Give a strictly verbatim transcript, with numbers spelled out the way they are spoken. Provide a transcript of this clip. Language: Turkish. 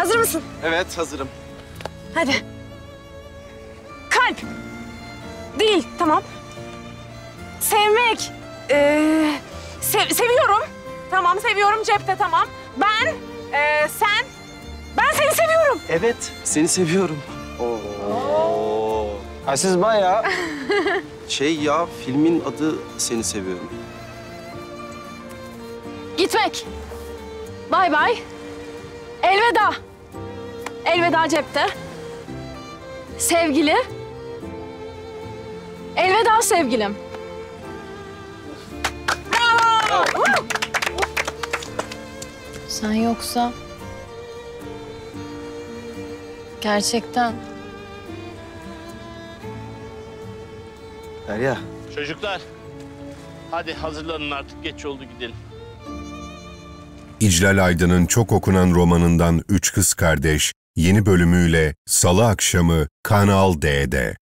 Hazır mısın? Evet, hazırım. Hadi. Kalp. Değil, tamam. Sevmek. Ee, sev seviyorum. Tamam, seviyorum cepte, tamam. Ben, ee, sen. Ben seni seviyorum. Evet, seni seviyorum. Oo. Ha siz bayağı... Şey ya, filmin adı Seni Seviyorum. Gitmek. Bay bay. Elveda. Elveda cepte. Sevgili. Elveda sevgilim. Bravo! Bravo. Sen yoksa... Gerçekten... Derya. Çocuklar, hadi hazırlanın artık. Geç oldu, gidelim. İclal Aydın'ın çok okunan romanından Üç Kız Kardeş yeni bölümüyle Salı akşamı Kanal D'de.